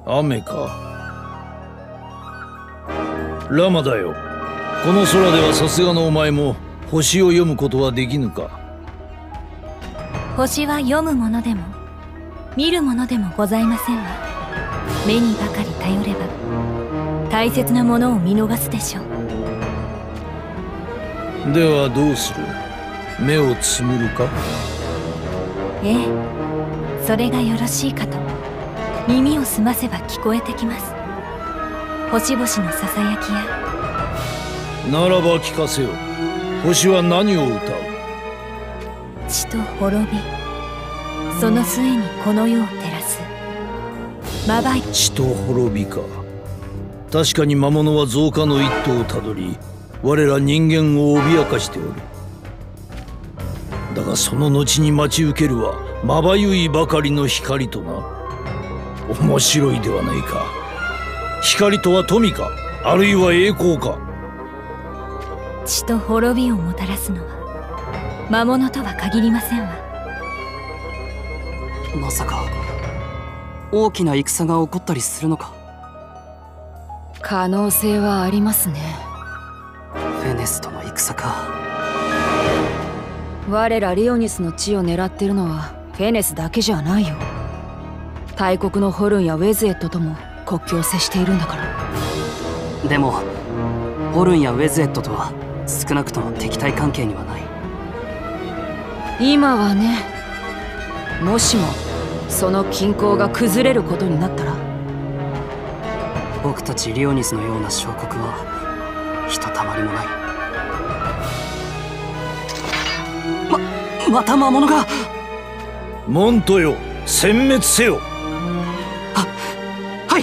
雨か。ラマだよ。この空ではさすがのお前も星を読むことはできぬか。 星は読むものでも見るものでもございませんわ。目にばかり頼れば大切なものを見逃すでしょう。 ではどうする？目をつむるか？ ええ、それがよろしいかと。耳を澄ませば聞こえてきます。星々のささやきや。 ならば聞かせよ。星は何を歌う？ 血と滅び、その末にこの世を照らすまばい。 血と滅びか。確かに魔物は増加の一途をたどり、我ら人間を脅かしておる。だがその後に待ち受けるはまばゆいばかりの光とな。面白いではないか。光とは富か、あるいは栄光か。 血と滅びをもたらすのは魔物とは限りませんわ。 まさか大きな戦が起こったりするのか？ 可能性はありますね。 フェネスとの戦か。 我らリオニスの地を狙ってるのはフェネスだけじゃないよ。大国のホルンやウェズエットとも国境を接しているんだから。 でもホルンやウェズエットとは少なくとも敵対関係にはない。 今はね。もしもその均衡が崩れることになったら、 僕たちリオニスのような小国はひとたまりもない。また魔物が。 モントよ、殲滅せよ。 はい。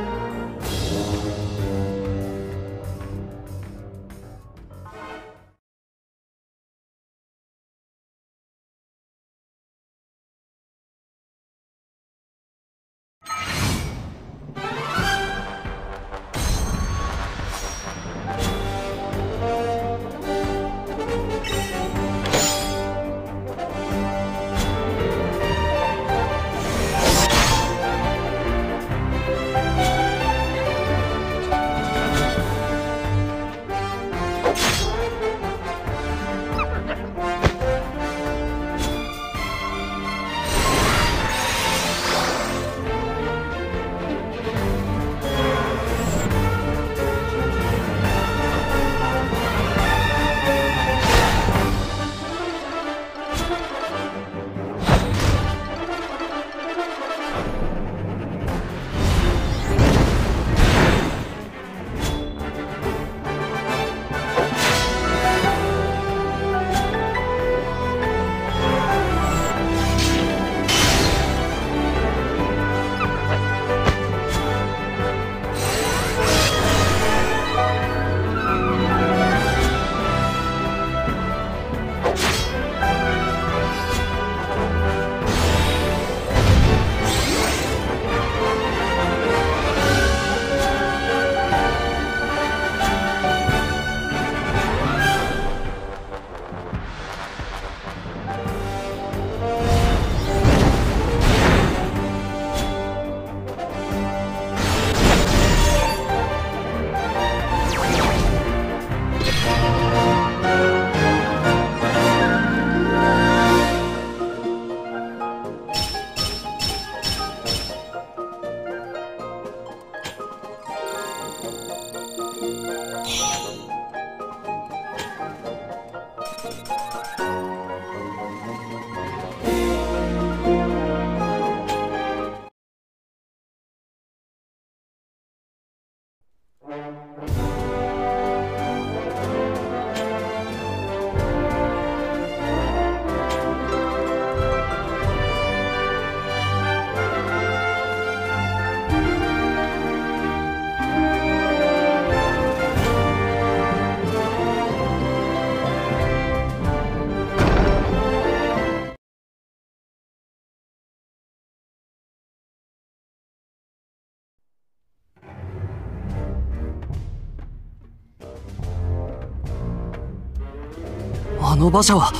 あの馬車は。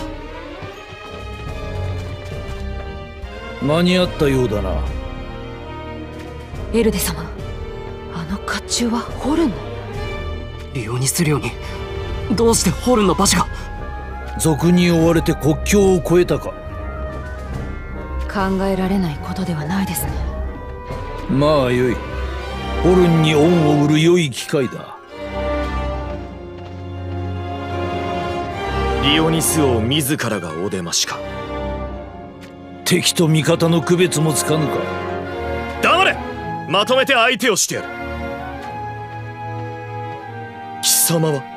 間に合ったようだな。 エルデ様、あの甲冑はホルンの？ リオニス領にどうしてホルンの馬車が？ 賊に追われて国境を越えたか。 考えられないことではないですね。 まあよい。ホルンに恩を売る良い機会だ。 リオニス王自らがお出ましか。 敵と味方の区別もつかぬか。 黙れ！まとめて相手をしてやる。貴様は？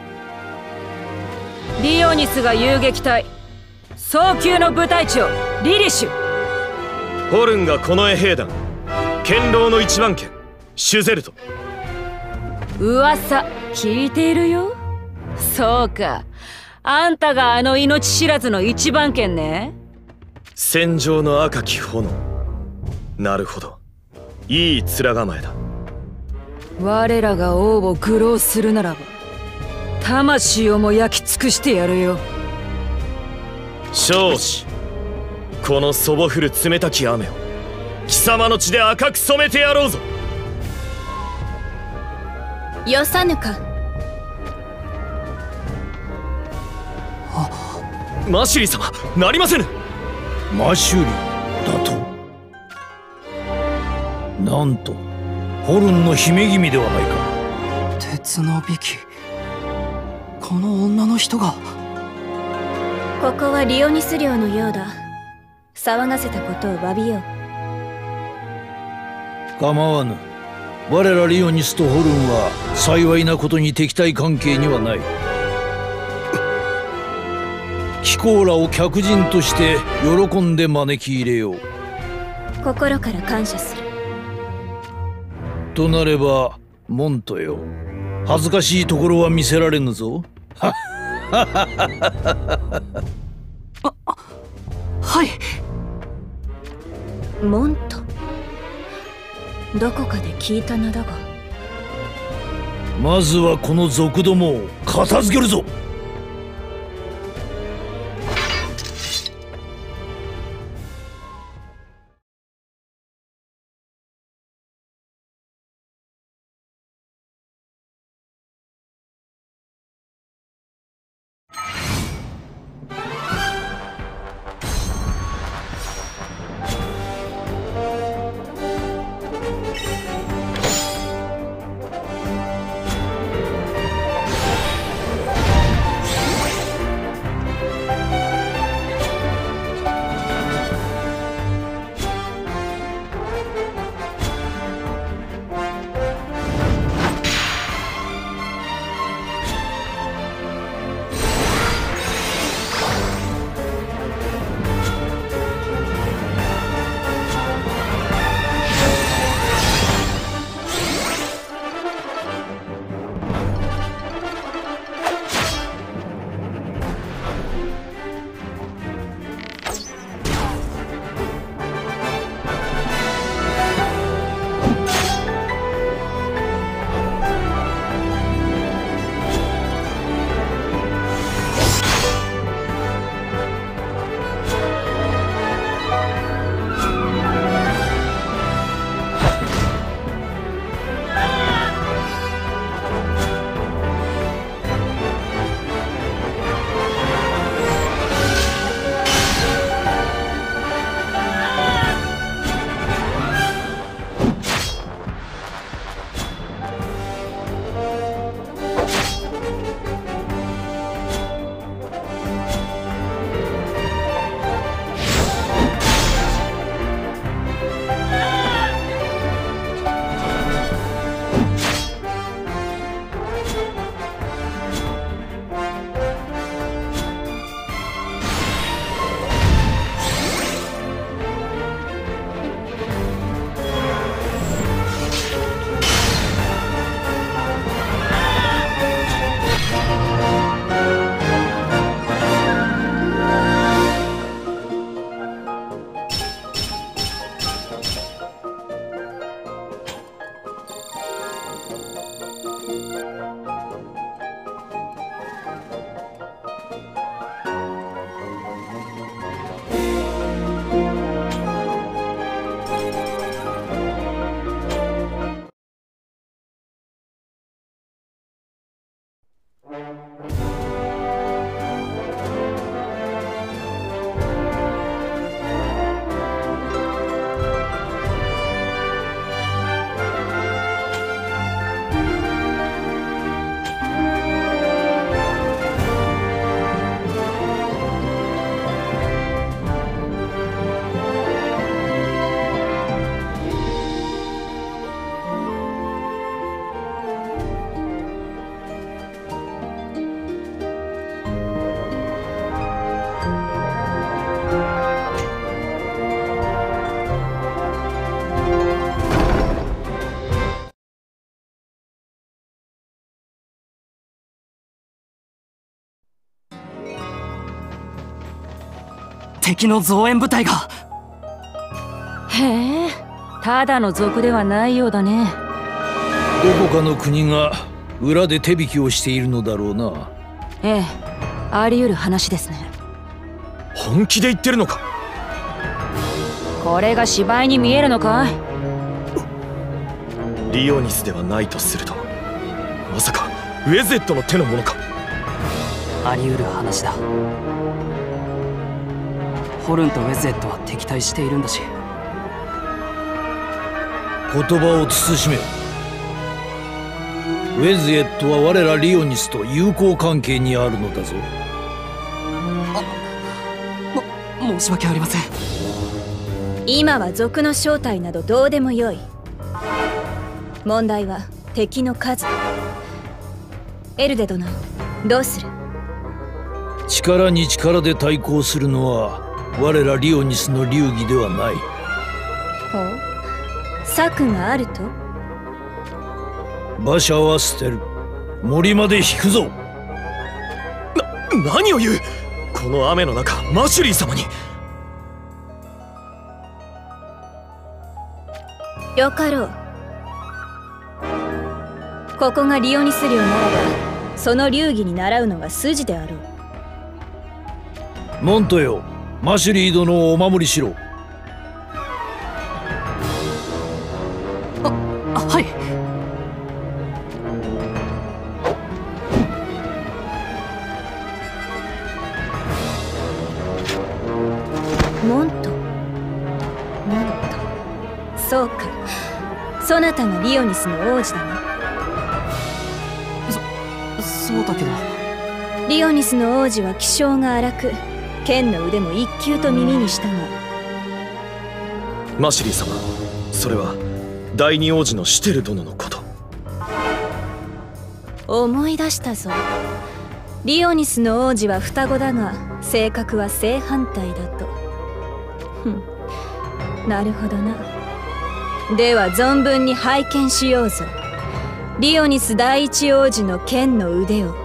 リオニスが遊撃隊早急の部隊長リリシュ。 ホルンが近衛兵団堅牢の一番剣シュゼルト。 噂聞いているよ。そうか、あんたがあの命知らずの一番剣ね。 戦場の赤き炎。なるほど、いい面構えだ。 我らが王を愚弄するならば魂をも焼き尽くしてやるよ。 少子、このそぼ降る冷たき雨を貴様の血で赤く染めてやろうぞ。 よさぬか。 マシュリー様、なりませぬ。 マシュリだと？なんとホルンの姫君ではないか。 鉄の美紀、この女の人が。 ここはリオニス領のようだ。騒がせたことを詫びよう。 構わぬ。我らリオニスとホルンは幸いなことに敵対関係にはない。貴公らを客人として喜んで招き入れよう。 心から感謝する。 となればモントよ、恥ずかしいところは見せられぬぞ。 はい。 モント、どこかで聞いた名だが。 まずはこの賊どもを片付けるぞ。 敵の増援部隊が。 へえ、ただの賊ではないようだね。 どこかの国が裏で手引きをしているのだろうな。 ええ、あり得る話ですね。 本気で言ってるのか？ これが芝居に見えるのかい？ リオニスではないとすると、まさかウェゼットの手のものか？ あり得る話だ。ホルンとウェゼットは敵対しているんだし。 言葉を慎め。ウェズエットは我らリオニスと友好関係にあるのだぞ。 申し訳ありません。 今は賊の正体などどうでもよい。問題は敵の数。エルデ殿、どうする？ 力に力で対抗するのは我らリオニスの流儀ではない。 ほう、策があると？ 馬車は捨てる。森まで引くぞ。 何を言う！この雨の中、マシュリー様に。 よかろう。ここがリオニス領ならば、その流儀に習うのが筋であろう。 モントよ、マシュリー殿をお守りしろ。 はい。 モント。そうか、そなたがリオニスの王子だな。 そうだけど。 リオニスの王子は気性が荒く、剣の腕も一級と耳にしたが。 マシュリー様、それは第二王子のシュテル殿のこと。 思い出したぞ。リオニスの王子は双子だが、性格は正反対だと。なるほどな。では存分に拝見しようぞ。リオニス第一王子の剣の腕を。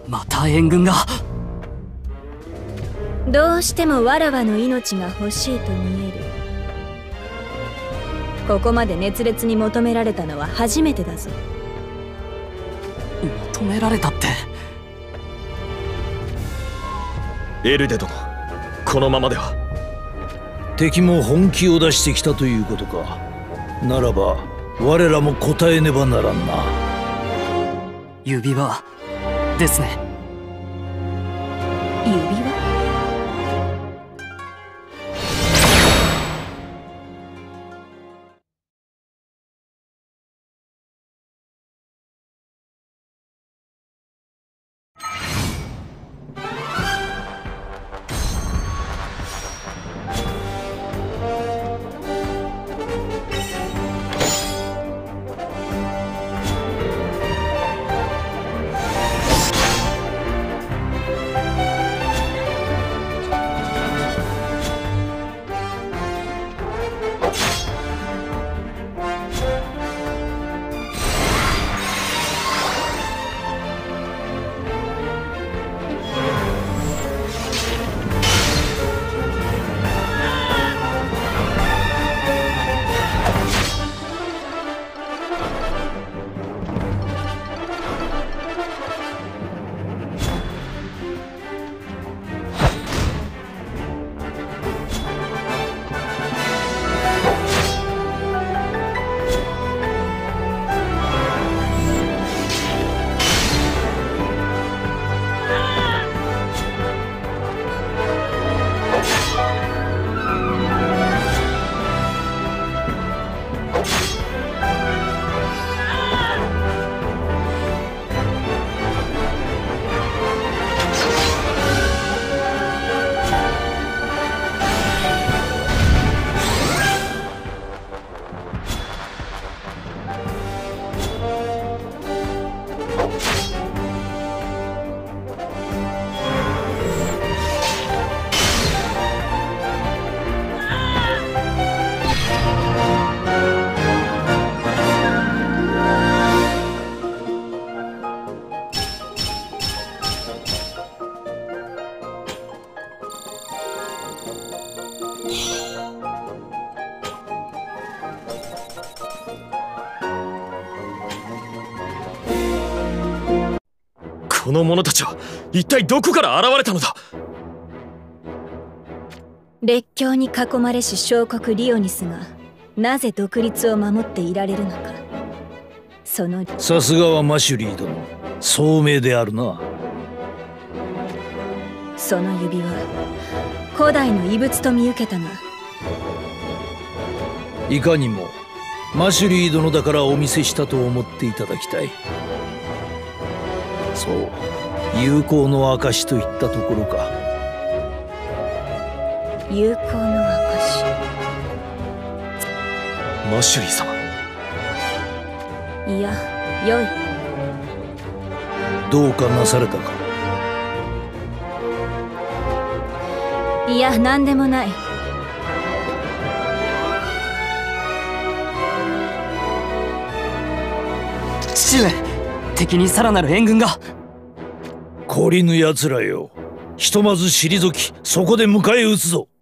また援軍が。 どうしてもわらわの命が欲しいと見える。ここまで熱烈に求められたのは初めてだぞ。 求められたって。 エルデ殿、このままでは。 敵も本気を出してきたということか。ならば我らも答えねばならんな。 指輪ですね。 指輪？ この者たちは一体どこから現れたのだ。 列強に囲まれし小国リオニスがなぜ独立を守っていられるのか。そのさすがはマシュリー殿、聡明であるな。 その指輪、古代の遺物と見受けたが。 いかにもマシュリー殿だからお見せしたと思っていただきたい。そう、友好の証といったところか。 友好の証？ マシュリー様。 いや、よい。 どうかなされたか。 いや、何でもない。 父上、敵にさらなる援軍が。 懲りぬ奴らよ、ひとまず退きそこで迎え撃つぞ。